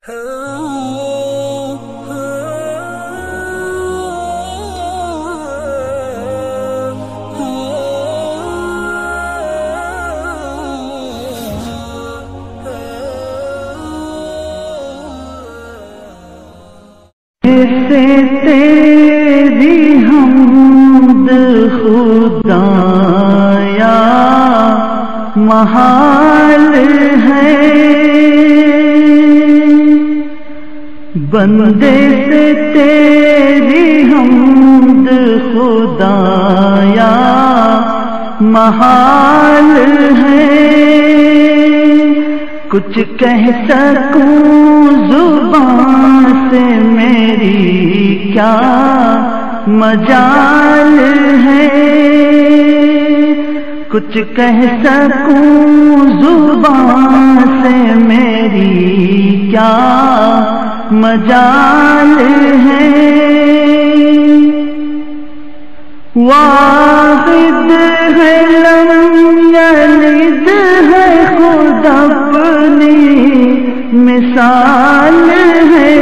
تیری حمد خدایا محال ہے، بندے سے تیری حمد خدایا محال ہے، کچھ کہہ سکوں زبان سے میری کیا مجال ہے، کچھ کہہ سکوں زبان سے میری کیا مجال ہے، واحد ہے لم یلد ہے خود اپنی مثال ہے،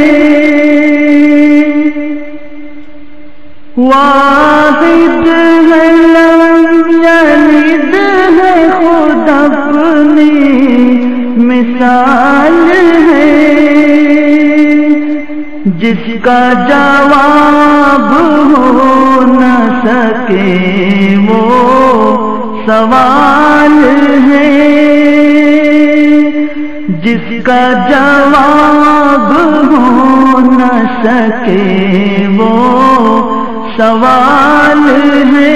واحد ہے لم یلد ہے خود اپنی مثال ہے، جس کا جواب ہو نہ سکے وہ سوال ہے، جس کا جواب ہو نہ سکے وہ سوال ہے،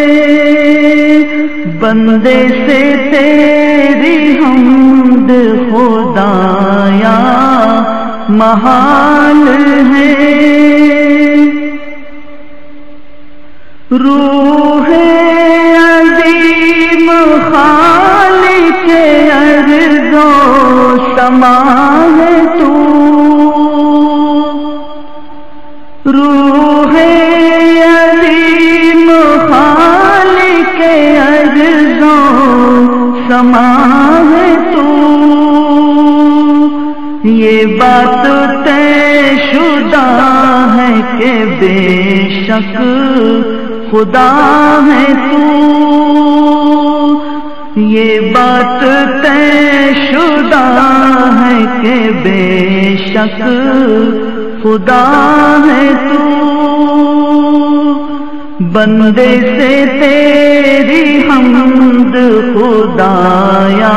بندے سے تیری حمد خدایا محال ہے، روح عظیم خالق ارض و سما ہے تو، روح عظیم خالق ارض و سما ہے تو، یہ بات طے شدہ ہے کہ بے شک خدا ہے تو، یہ بات طے شدہ ہے کہ بے شک خدا ہے تو، بندے سے تیری حمد خدایا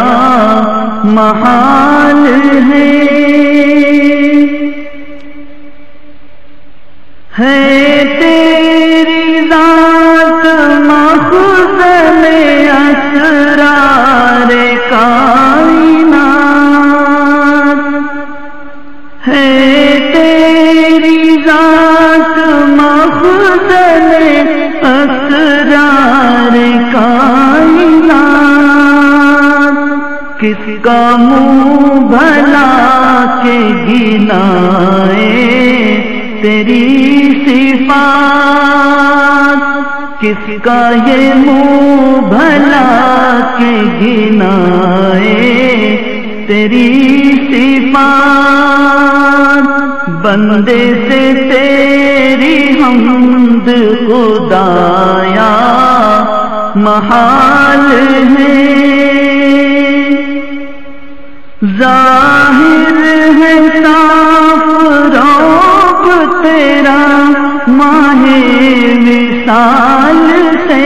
محال ہے، تیری ذات مخزن اسرار کائنات، ہے تیری ذات مخزن اسرار کائنات، کس کا منہ بھلا کے گنائے تیری صفات، کس کا یہ منہ بھلا کے گنائے تیری صفات، بندے سے تیری حمد خدایا محال ہے، ظاہر ہے صاف روب تیرا ماہ وصال سے،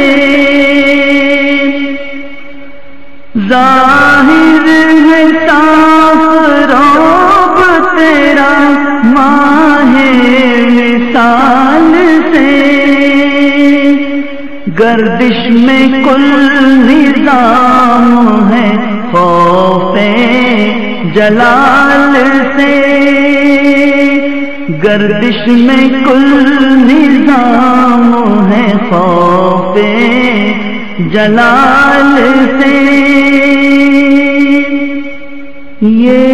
ظاہر ہے صاف روب تیرا ماہ وصال سے، گردش میں کل نظام ہے خوف جلال سے، گردش میں کل نظام ہے خوف جلال سے، یہ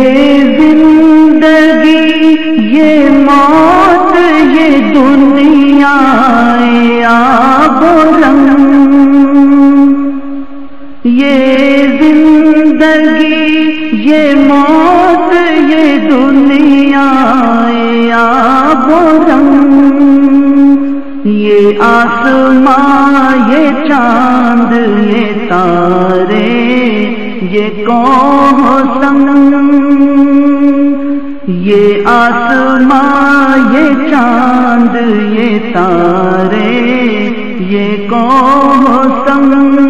زندگی یہ موت یہ دنیا آب و رنگ، یہ زندگی یہ موت یہ دنیا آب و رنگ، یہ آسمان یہ چاند یہ تارے یہ کوثر، یہ آسمان یہ چاند یہ تارے یہ کوثر،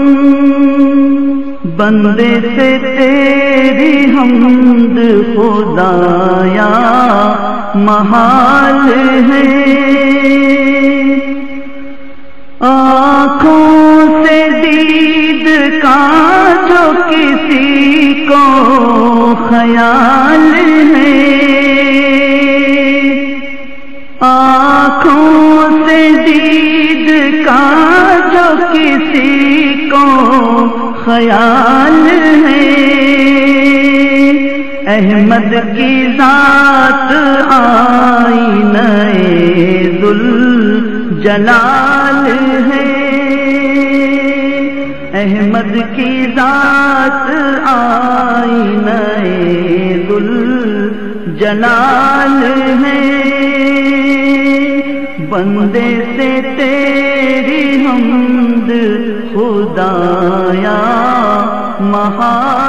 بندے سے تیری حمد خدایا محال ہے، آنکھوں سے دید کا جو کسی کو خیال ہے، آنکھوں سے دید کا جو کسی کو خیال ہے، احمد کی ذات آئینہ ذوالجلال ہے، احمد کی ذات آئینہ ذوالجلال ہے، بندے سے تیری حمد خدایا محال